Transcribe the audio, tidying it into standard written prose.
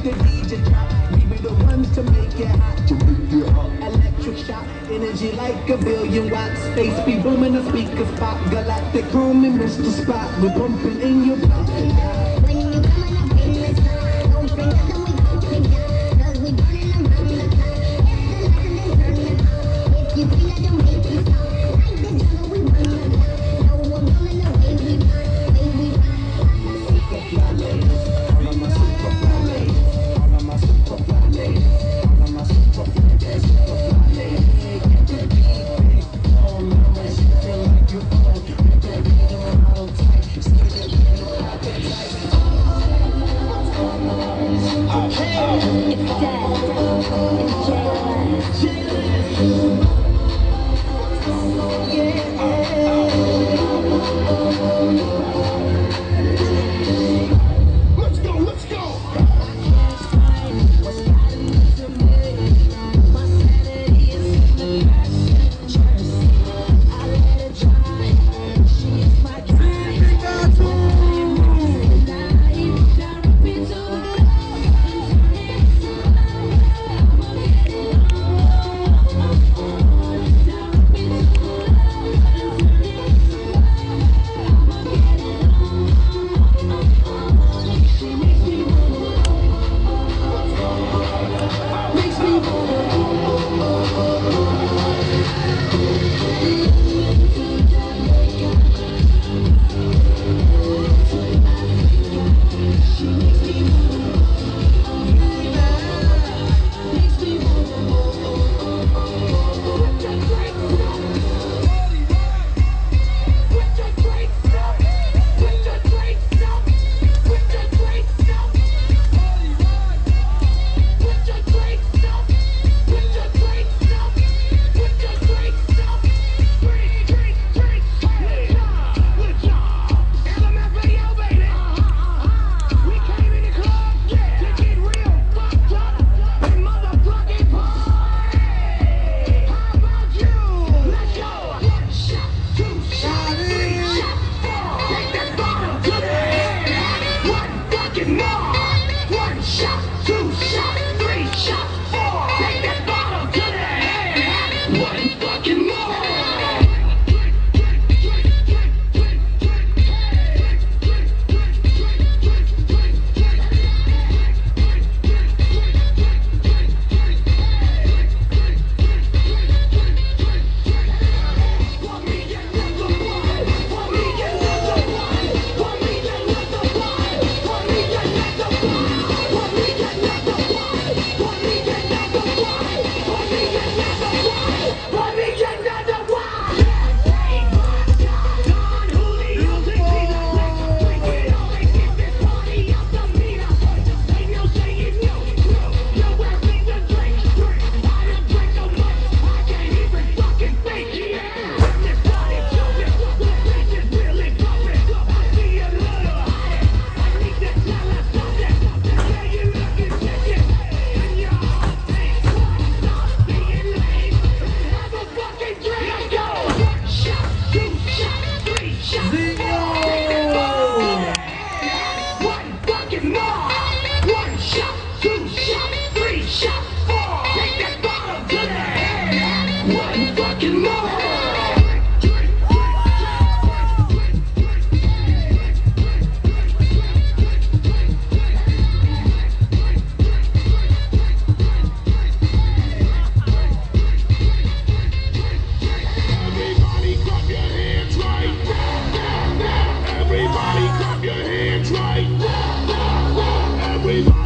the DJ drop. We be the ones to make it hot. To make it hot. Electric shock, energy like a billion watts. Space be booming, the speakers pop. Galactic, call me Mr. Spot. We bumping in your block. When you coming up in this line, don't bring nothing, we gon' take down. Cause we burning around the clock. If the lightning turn it on. If you feel like don't make you stop. Like the jungle, we run the block. No, we're rolling the way we run, way we run. Super fly ladies, all of my super fly ladies, all of my super fly ladies, all of my super fly ladies, super fly ladies. Get that beat, oh mama, she feel like you own. Get that beat on auto tight, stick that beat on out that tight. It's dead. It's J-List. Let's go, let's go. Everybody